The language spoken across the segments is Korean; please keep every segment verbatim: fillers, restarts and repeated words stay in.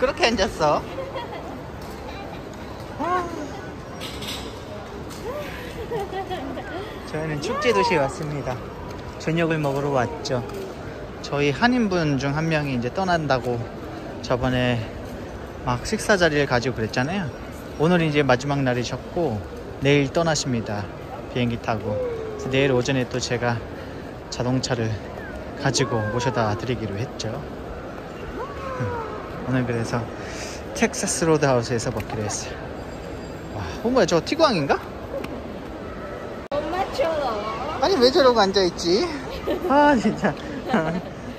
그렇게 앉았어? 저희는 축제도시에 왔습니다. 저녁을 먹으러 왔죠. 저희 한인분 중 한 명이 이제 떠난다고 저번에 막 식사 자리를 가지고 그랬잖아요. 오늘 이제 마지막 날이셨고 내일 떠나십니다. 비행기 타고. 그래서 내일 오전에 또 제가 자동차를 가지고 모셔다 드리기로 했죠. 오늘 그래서 텍사스 로드하우스에서 먹기로 했어요. 와, 어 뭐야, 저거 티구앙인가? 엄마처럼. 아니 왜 저러고 앉아있지? 아 진짜. 뭐야?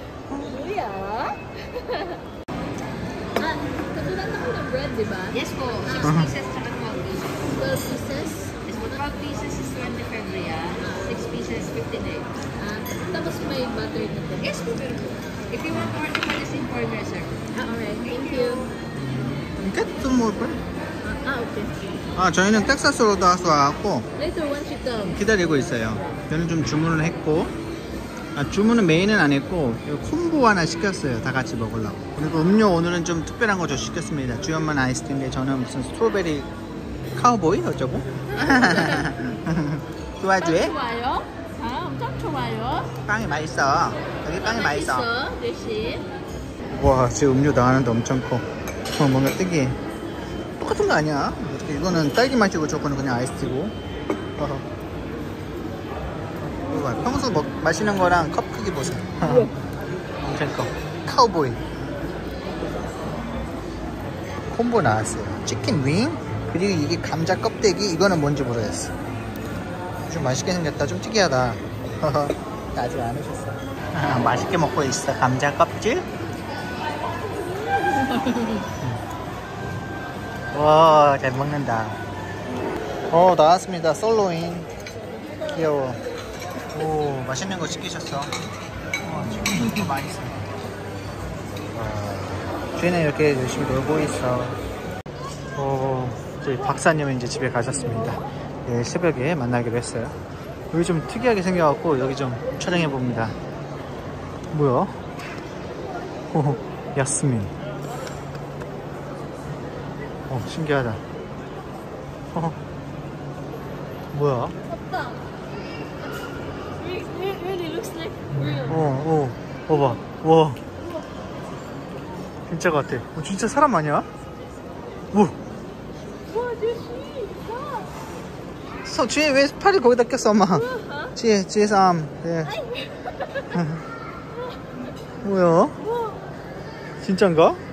아, katulad na ko ng bread, di ba? Yes po, six Uh-huh. pieces tsaka twelve pieces. twelve pieces. Yes po, twelve pieces is twenty February, six pieces fifteen days. Ah, tapos may butter na po. Yes po, pero if you want to order for the same order, sir. Ah, alright. Thank you. Get some more bread. Ah, okay. 아 저희는 텍사스 로드하우스 와갖고 Later, once you come. 기다리고 있어요. 저는 좀 주문을 했고, 아, 주문은 메인은 안 했고 콤보 하나 시켰어요. 다 같이 먹으려고. 그리고 음료 오늘은 좀 특별한 거 저 시켰습니다. 주연만 아이스티인데 저는 무슨 스트로베리 카우보이 어쩌고? 도와줘해? 좋아요? 아, 엄청 좋아요. 빵이 맛있어. 여기 빵이 맛있어. 맛있어, 대신. 와, 지금 음료 나가는데 엄청 커. 어, 뭔가 특이해. 똑같은 거 아니야? 어떻게 이거는 딸기 맛이고 저거는 그냥 아이스티고. 어허. 이거 봐, 평소 먹, 마시는 거랑 컵 크기 보세요. 엄청 커. 카우보이. 콤보 나왔어요. 치킨 윙, 그리고 이게 감자 껍데기. 이거는 뭔지 모르겠어. 좀 맛있게 생겼다. 좀 특이하다. 아직 안 오셨어. 아, 맛있게 먹고 있어. 감자 껍질. 와, 잘 먹는다. 어, 나왔습니다. 솔로인. 귀여워. 오, 맛있는 거 시키셨어. 어, 치킨도 많이 있어. 와, 쟤는 이렇게 열심히 놀고 있어. 오, 저희 박사님은 이제 집에 가셨습니다. 내일 새벽에 만나기로 했어요. 여기 좀 특이하게 생겨갖고 여기 좀 촬영해 봅니다. 뭐야? 오, 야스민. 어, 신기하다. 어, 뭐야? 오빠. It really looks like real. 어, 어, 봐봐. 와. 진짜 같아. 어, 진짜 사람 아니야? 오. 와, 주시. 서, 뒤에 왜 팔을 거기다 꼈어, 엄마? 와. 뒤에, 뒤에서 암. 네. 뭐야? 와. 진짠가?